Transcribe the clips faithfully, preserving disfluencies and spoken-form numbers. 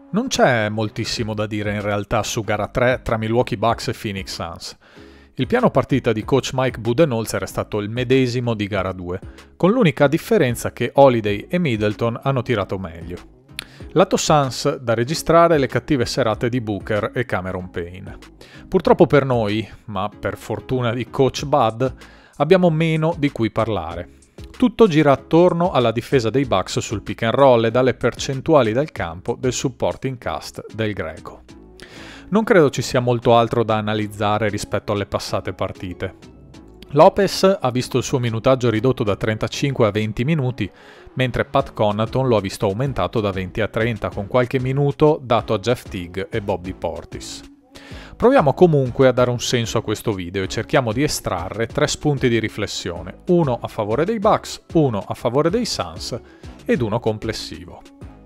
Non c'è moltissimo da dire in realtà su gara tre tra Milwaukee Bucks e Phoenix Suns. Il piano partita di coach Mike Budenholzer è stato il medesimo di gara due, con l'unica differenza che Holiday e Middleton hanno tirato meglio. Lato Suns, da registrare le cattive serate di Booker e Cameron Payne. Purtroppo per noi, ma per fortuna di coach Bud, abbiamo meno di cui parlare. Tutto gira attorno alla difesa dei Bucks sul pick and roll e dalle percentuali dal campo del supporting cast del Greco. Non credo ci sia molto altro da analizzare rispetto alle passate partite. Lopez ha visto il suo minutaggio ridotto da trentacinque a venti minuti, mentre Pat Connaughton lo ha visto aumentato da venti a trenta, con qualche minuto dato a Jeff Teague e Bobby Portis. Proviamo comunque a dare un senso a questo video e cerchiamo di estrarre tre spunti di riflessione, uno a favore dei Bucks, uno a favore dei Suns ed uno complessivo.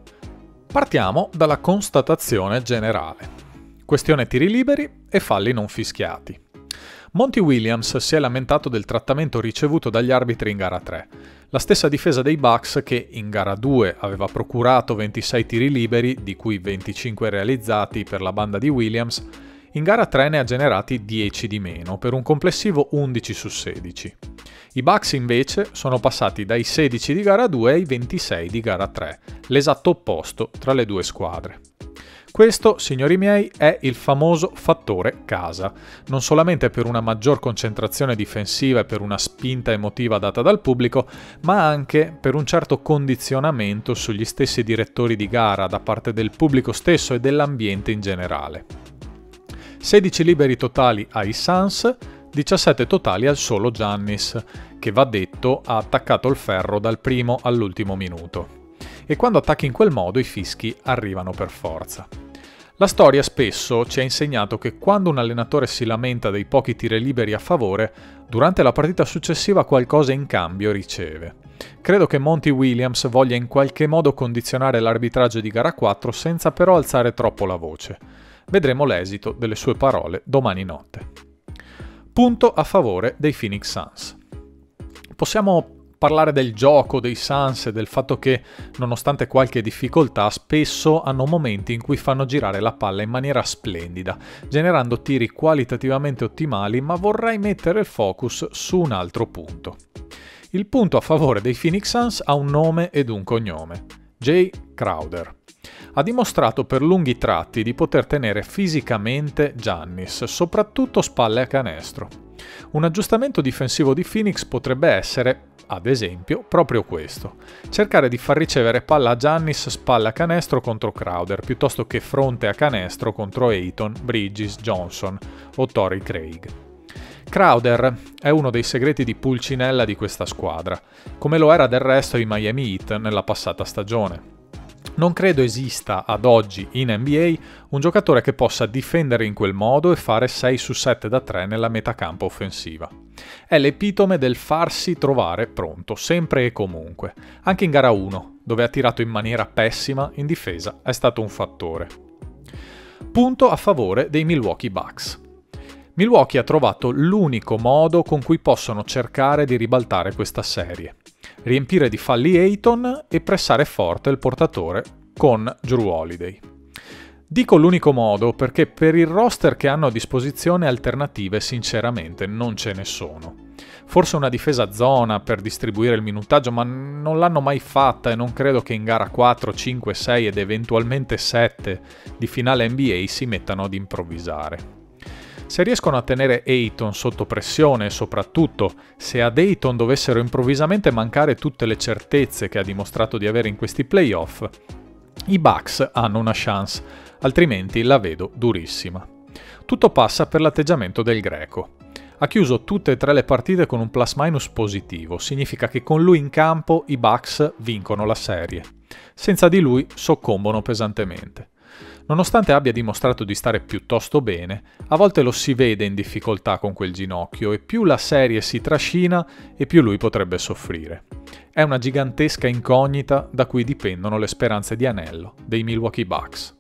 Partiamo dalla constatazione generale. Questione tiri liberi e falli non fischiati. Monty Williams si è lamentato del trattamento ricevuto dagli arbitri in gara tre. La stessa difesa dei Bucks che in gara due aveva procurato ventisei tiri liberi, di cui venticinque realizzati per la banda di Williams, in gara tre ne ha generati dieci di meno, per un complessivo undici su sedici. I Bucks invece sono passati dai sedici di gara due ai ventisei di gara tre, l'esatto opposto tra le due squadre. Questo, signori miei, è il famoso fattore casa, non solamente per una maggior concentrazione difensiva e per una spinta emotiva data dal pubblico, ma anche per un certo condizionamento sugli stessi direttori di gara da parte del pubblico stesso e dell'ambiente in generale. sedici liberi totali ai Suns, diciassette totali al solo Giannis, che va detto ha attaccato il ferro dal primo all'ultimo minuto. E quando attacchi in quel modo i fischi arrivano per forza. La storia spesso ci ha insegnato che quando un allenatore si lamenta dei pochi tiri liberi a favore, durante la partita successiva qualcosa in cambio riceve. Credo che Monty Williams voglia in qualche modo condizionare l'arbitraggio di gara quattro senza però alzare troppo la voce. Vedremo l'esito delle sue parole domani notte. Punto a favore dei Phoenix Suns. Possiamo parlare del gioco dei Suns e del fatto che, nonostante qualche difficoltà, spesso hanno momenti in cui fanno girare la palla in maniera splendida, generando tiri qualitativamente ottimali, ma vorrei mettere il focus su un altro punto. Il punto a favore dei Phoenix Suns ha un nome ed un cognome: Jae Crowder. Ha dimostrato per lunghi tratti di poter tenere fisicamente Giannis, soprattutto spalle a canestro. Un aggiustamento difensivo di Phoenix potrebbe essere, ad esempio, proprio questo: cercare di far ricevere palla a Giannis spalle a canestro contro Crowder, piuttosto che fronte a canestro contro Ayton, Bridges, Johnson o Torrey Craig. Crowder è uno dei segreti di Pulcinella di questa squadra, come lo era del resto i Miami Heat nella passata stagione. Non credo esista ad oggi in N B A un giocatore che possa difendere in quel modo e fare sei su sette da tre nella metacampo offensiva. È l'epitome del farsi trovare pronto, sempre e comunque. Anche in gara uno, dove ha tirato in maniera pessima, in difesa è stato un fattore. Punto a favore dei Milwaukee Bucks. Milwaukee ha trovato l'unico modo con cui possono cercare di ribaltare questa serie: riempire di falli Ayton e pressare forte il portatore con Jrue Holiday. Dico l'unico modo perché per il roster che hanno a disposizione alternative sinceramente non ce ne sono. Forse una difesa zona per distribuire il minutaggio, ma non l'hanno mai fatta e non credo che in gara quattro, cinque, sei ed eventualmente sette di finale N B A si mettano ad improvvisare. Se riescono a tenere Ayton sotto pressione e soprattutto se ad Ayton dovessero improvvisamente mancare tutte le certezze che ha dimostrato di avere in questi playoff, i Bucks hanno una chance, altrimenti la vedo durissima. Tutto passa per l'atteggiamento del Greco. Ha chiuso tutte e tre le partite con un plus minus positivo, significa che con lui in campo i Bucks vincono la serie. Senza di lui soccombono pesantemente. Nonostante abbia dimostrato di stare piuttosto bene, a volte lo si vede in difficoltà con quel ginocchio e più la serie si trascina e più lui potrebbe soffrire. È una gigantesca incognita da cui dipendono le speranze di anello dei Milwaukee Bucks.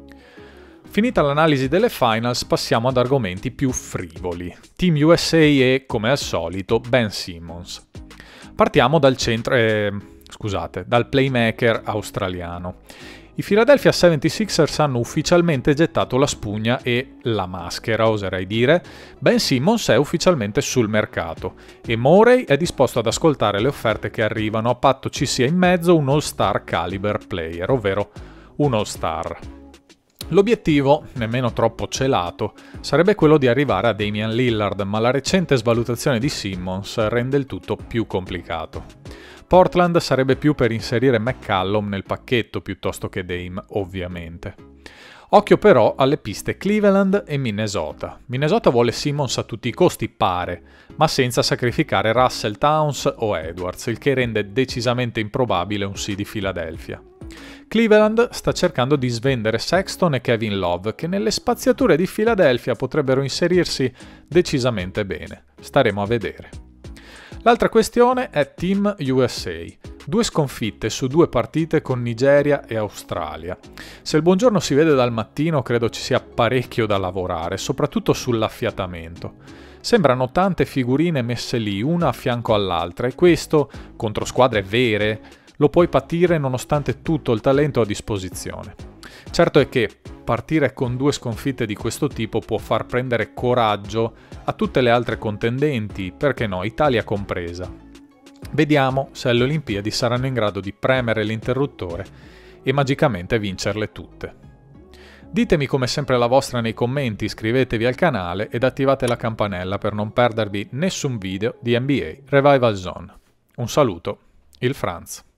Finita l'analisi delle finals, passiamo ad argomenti più frivoli. Team U S A e, come al solito, Ben Simmons. Partiamo dal centro... Eh, scusate, dal playmaker australiano. I Philadelphia settantasei ers hanno ufficialmente gettato la spugna e la maschera, oserei dire. Ben Simmons è ufficialmente sul mercato e Morey è disposto ad ascoltare le offerte che arrivano a patto ci sia in mezzo un all-star caliber player, ovvero un all-star. L'obiettivo, nemmeno troppo celato, sarebbe quello di arrivare a Damian Lillard, ma la recente svalutazione di Simmons rende il tutto più complicato. Portland sarebbe più per inserire McCallum nel pacchetto piuttosto che Dame, ovviamente. Occhio però alle piste Cleveland e Minnesota. Minnesota vuole Simmons a tutti i costi, pare, ma senza sacrificare Russell, Towns o Edwards, il che rende decisamente improbabile un sì di Philadelphia. Cleveland sta cercando di svendere Sexton e Kevin Love, che nelle spaziature di Philadelphia potrebbero inserirsi decisamente bene. Staremo a vedere. L'altra questione è Team U S A. Due sconfitte su due partite con Nigeria e Australia. Se il buongiorno si vede dal mattino, credo ci sia parecchio da lavorare, soprattutto sull'affiatamento. Sembrano tante figurine messe lì, una a fianco all'altra, e questo, contro squadre vere, lo puoi patire nonostante tutto il talento a disposizione. Certo è che partire con due sconfitte di questo tipo può far prendere coraggio a tutte le altre contendenti, perché no, Italia compresa. Vediamo se alle Olimpiadi saranno in grado di premere l'interruttore e magicamente vincerle tutte. Ditemi come sempre la vostra nei commenti, iscrivetevi al canale ed attivate la campanella per non perdervi nessun video di N B A Revival Zone. Un saluto, il Franz.